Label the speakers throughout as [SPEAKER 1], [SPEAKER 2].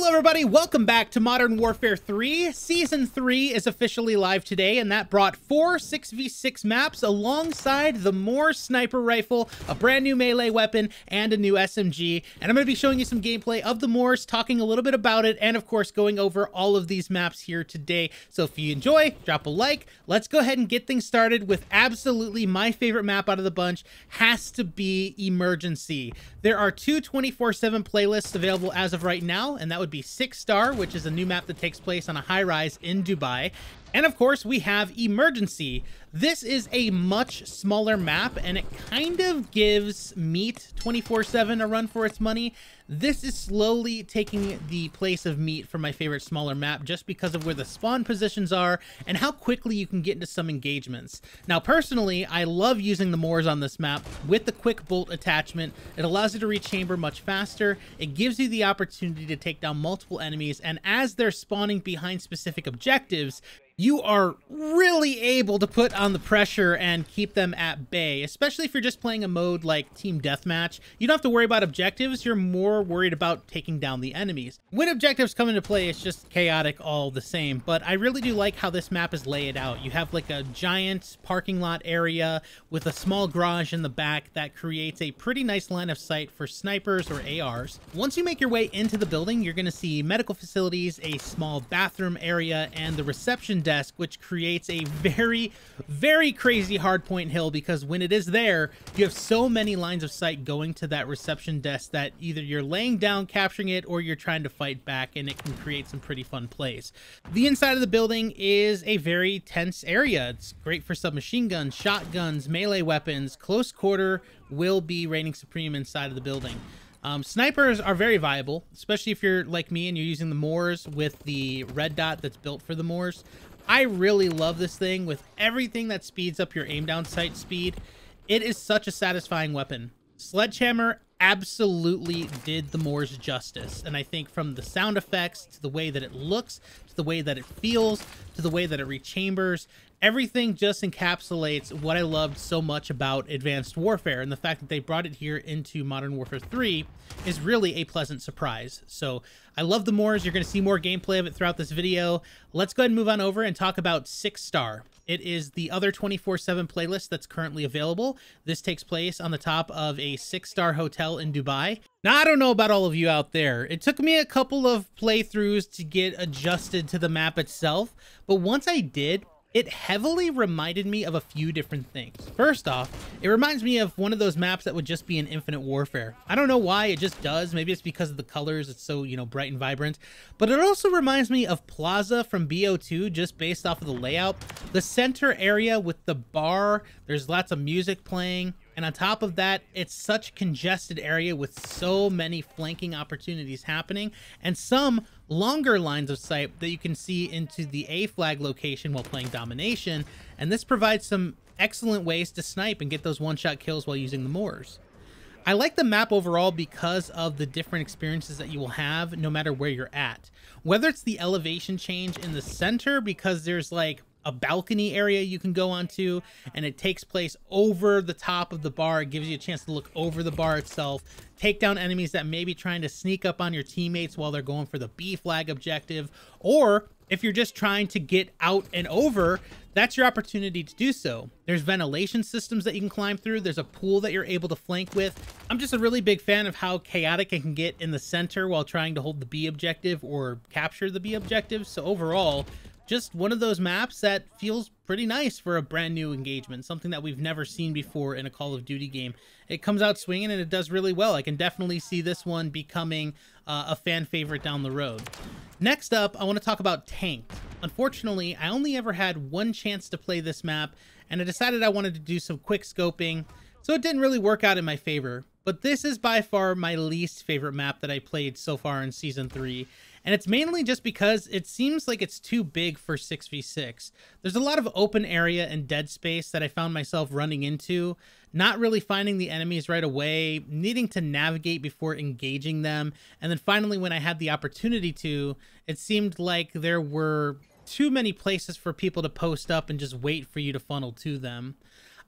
[SPEAKER 1] everybody, welcome back to Modern Warfare 3. Season 3 is officially live today, and that brought 4 6v6 maps alongside the MORS sniper rifle, a brand new melee weapon, and a new SMG. And I'm going to be showing you some gameplay of the MORS, talking a little bit about it, and of course going over all of these maps here today. So if you enjoy, drop a like. Let's go ahead and get things started with absolutely my favorite map out of the bunch. Has to be Emergency. There are two 24/7 playlists available as of right now, and that would be 6 Star, which is a new map that takes place on a high-rise in Dubai. And of course, we have Emergency. This is a much smaller map, and it kind of gives Meat 24/7 a run for its money. This is slowly taking the place of Meat for my favorite smaller map, just because of where the spawn positions are and how quickly you can get into some engagements. Now, personally, I love using the MORS on this map with the quick bolt attachment. It allows you to reach chamber much faster. It gives you the opportunity to take down multiple enemies, and as they're spawning behind specific objectives, you are really able to put on the pressure and keep them at bay, especially if you're just playing a mode like Team Deathmatch. You don't have to worry about objectives, you're more worried about taking down the enemies. When objectives come into play, it's just chaotic all the same, but I really do like how this map is laid out. You have like a giant parking lot area with a small garage in the back that creates a pretty nice line of sight for snipers or ARs. Once you make your way into the building, you're going to see medical facilities, a small bathroom area, and the reception desk, which creates a very, very crazy hardpoint hill, because when it is there, you have so many lines of sight going to that reception desk that either you're laying down capturing it or you're trying to fight back, and it can create some pretty fun plays. The inside of the building is a very tense area. It's great for submachine guns, shotguns, melee weapons. Close quarter will be reigning supreme inside of the building. Snipers are very viable, especially if you're like me and you're using the MORS with the red dot that's built for the MORS. I really love this thing with everything that speeds up your aim down sight speed. It is such a satisfying weapon. Sledgehammer absolutely did the MORS justice, and I think from the sound effects to the way that it looks to the way that it feels to the way that it rechambers, everything just encapsulates what I loved so much about Advanced Warfare, and the fact that they brought it here into Modern Warfare 3 is really a pleasant surprise. So I love the MORS. You're going to see more gameplay of it throughout this video. Let's go ahead and move on over and talk about 6 Star. It is the other 24/7 playlist that's currently available. This takes place on the top of a 6-star hotel in Dubai. Now, I don't know about all of you out there. It took me a couple of playthroughs to get adjusted to the map itself, but once I did, it heavily reminded me of a few different things. First off, it reminds me of one of those maps that would just be in Infinite Warfare. I don't know why, it just does. Maybe it's because of the colors, it's so, bright and vibrant. But it also reminds me of Plaza from BO2, just based off of the layout. The center area with the bar, there's lots of music playing. And on top of that, it's such a congested area with so many flanking opportunities happening, and some longer lines of sight that you can see into the A flag location while playing domination. And this provides some excellent ways to snipe and get those one-shot kills while using the MORS. I like the map overall because of the different experiences that you will have no matter where you're at. Whether it's the elevation change in the center, because there's like a balcony area you can go onto, and it takes place over the top of the bar. It gives you a chance to look over the bar itself, take down enemies that may be trying to sneak up on your teammates while they're going for the B flag objective. Or if you're just trying to get out and over, that's your opportunity to do so. There's ventilation systems that you can climb through. There's a pool that you're able to flank with. I'm just a really big fan of how chaotic it can get in the center while trying to hold the B objective or capture the B objective. So overall, just one of those maps that feels pretty nice for a brand new engagement, something that we've never seen before in a Call of Duty game. It comes out swinging and it does really well. I can definitely see this one becoming a fan favorite down the road. Next up, I want to talk about Tanked. Unfortunately, I only ever had one chance to play this map, and I decided I wanted to do some quick scoping, so it didn't really work out in my favor. But this is by far my least favorite map that I played so far in Season 3. And it's mainly just because it seems like it's too big for 6v6. There's a lot of open area and dead space that I found myself running into, not really finding the enemies right away, needing to navigate before engaging them. And then finally, when I had the opportunity to, it seemed like there were too many places for people to post up and just wait for you to funnel to them.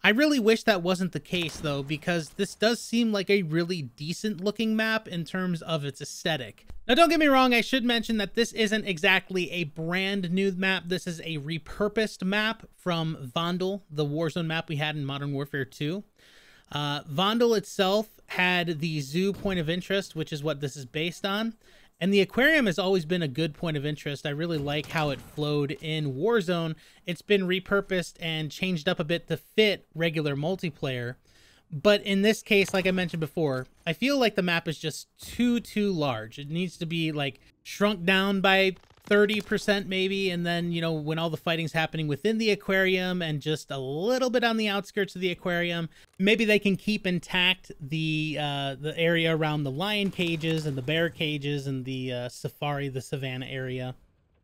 [SPEAKER 1] I really wish that wasn't the case though, because this does seem like a really decent looking map in terms of its aesthetic. Now don't get me wrong, I should mention that this isn't exactly a brand new map. This is a repurposed map from Vandal, the Warzone map we had in Modern Warfare 2. Vandal itself had the zoo point of interest, which is what this is based on. And the aquarium has always been a good point of interest. I really like how it flowed in Warzone. It's been repurposed and changed up a bit to fit regular multiplayer. But in this case, like I mentioned before, I feel like the map is just too large. It needs to be like shrunk down by 30% maybe, and then, you know, when all the fighting's happening within the aquarium and just a little bit on the outskirts of the aquarium, maybe they can keep intact the area around the lion cages and the bear cages and the the savannah area.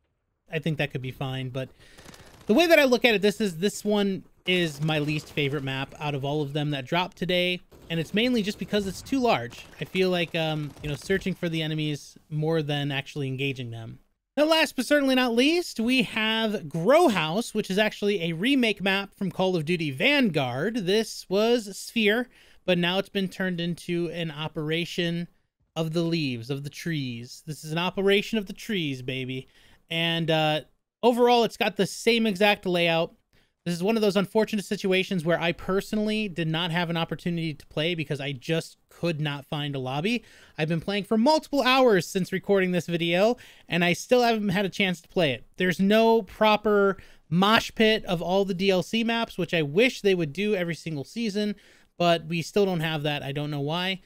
[SPEAKER 1] I think that could be fine, but the way that I look at it, this one is my least favorite map out of all of them that dropped today, and it's mainly just because it's too large. I feel like you know, searching for the enemies more than actually engaging them. Now, last but certainly not least, we have Growhouse, which is actually a remake map from Call of Duty Vanguard. This was Sphere, but now it's been turned into an operation of the leaves, of the trees. This is an operation of the trees, baby. And overall, it's got the same exact layout. This is one of those unfortunate situations where I personally did not have an opportunity to play because I just could not find a lobby. I've been playing for multiple hours since recording this video, and I still haven't had a chance to play it. There's no proper mosh pit of all the DLC maps, which I wish they would do every single season, but we still don't have that. I don't know why.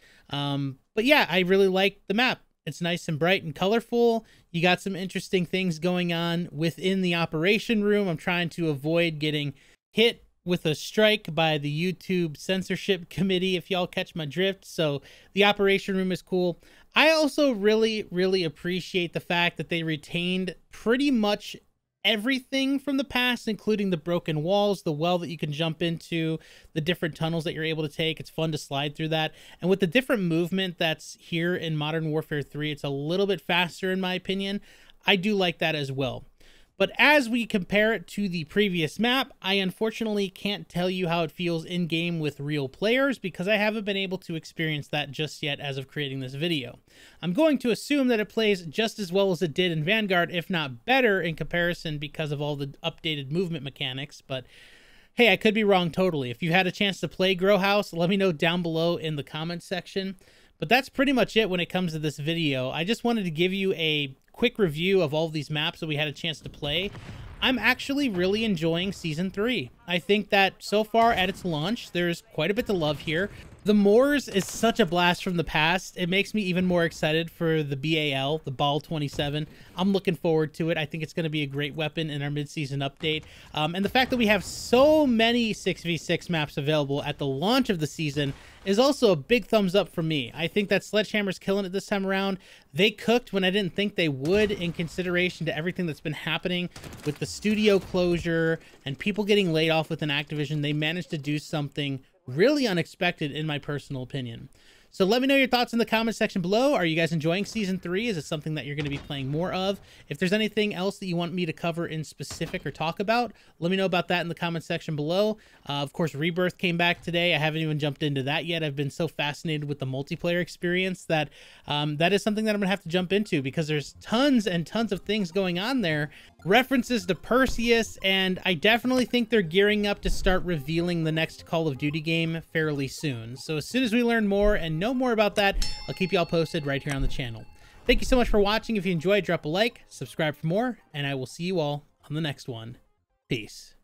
[SPEAKER 1] But yeah, I really like the map. It's nice and bright and colorful. You got some interesting things going on within the operation room. I'm trying to avoid getting hit with a strike by the YouTube censorship committee, if y'all catch my drift. So the operation room is cool. I also really appreciate the fact that they retained pretty much everything from the past, including the broken walls, the well that you can jump into, the different tunnels that you're able to take. It's fun to slide through that. And with the different movement that's here in Modern Warfare 3, it's a little bit faster in my opinion. I do like that as well. But as we compare it to the previous map, I unfortunately can't tell you how it feels in-game with real players because I haven't been able to experience that just yet as of creating this video. I'm going to assume that it plays just as well as it did in Vanguard, if not better in comparison because of all the updated movement mechanics, but hey, I could be wrong totally. If you had a chance to play Growhouse, let me know down below in the comments section. But that's pretty much it when it comes to this video. I just wanted to give you a quick review of all of these maps that we had a chance to play. I'm actually really enjoying Season 3. I think that so far at its launch, there's quite a bit to love here. The MORS is such a blast from the past. It makes me even more excited for the BAL, the Ball 27. I'm looking forward to it. I think it's going to be a great weapon in our mid-season update. And the fact that we have so many 6v6 maps available at the launch of the season is also a big thumbs up for me. I think that Sledgehammer's killing it this time around. They cooked when I didn't think they would in consideration to everything that's been happening with the studio closure and people getting laid off within Activision. They managed to do something really unexpected in my personal opinion. So let me know your thoughts in the comment section below. Are you guys enjoying Season 3? Is it something that you're going to be playing more of? If there's anything else that you want me to cover in specific or talk about, let me know about that in the comment section below. Of course, Rebirth came back today. I haven't even jumped into that yet. I've been so fascinated with the multiplayer experience that that is something that I'm going to have to jump into because there's tons and tons of things going on there. References to Perseus, and I definitely think they're gearing up to start revealing the next Call of Duty game fairly soon. So as soon as we learn more and know more about that, I'll keep y'all posted right here on the channel. Thank you so much for watching. If you enjoyed, drop a like, subscribe for more, and I will see you all on the next one. Peace.